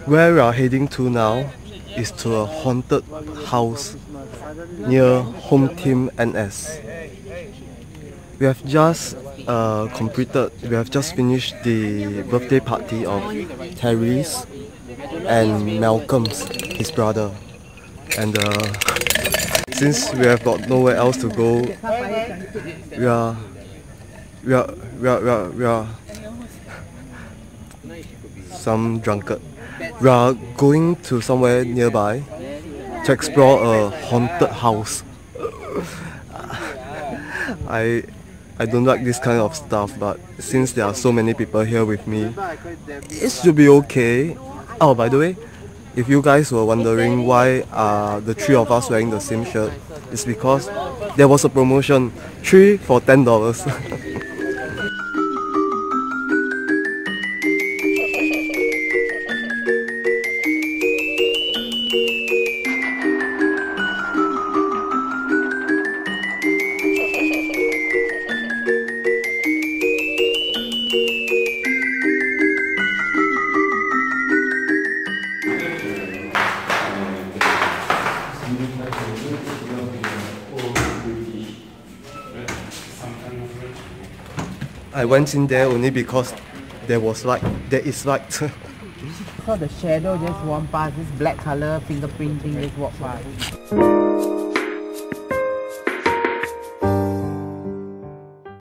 Where we are heading to now is to a haunted house near HomeTeamNS. We have just finished the birthday party of Terry's and Malcolm's, his brother. And since we have got nowhere else to go, we are some drunkard. We are going to somewhere nearby to explore a haunted house. I don't like this kind of stuff, but since there are so many people here with me, it should be okay. Oh, by the way, if you guys were wondering why are the three of us wearing the same shirt, it's because there was a promotion, 3 for $10. I went in there only because there is light. So the shadow just walk past, this black color fingerprint thing just walk past.